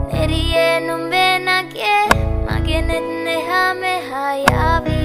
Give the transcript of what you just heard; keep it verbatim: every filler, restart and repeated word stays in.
Neriye numbe na ke Magenet neha meha yavi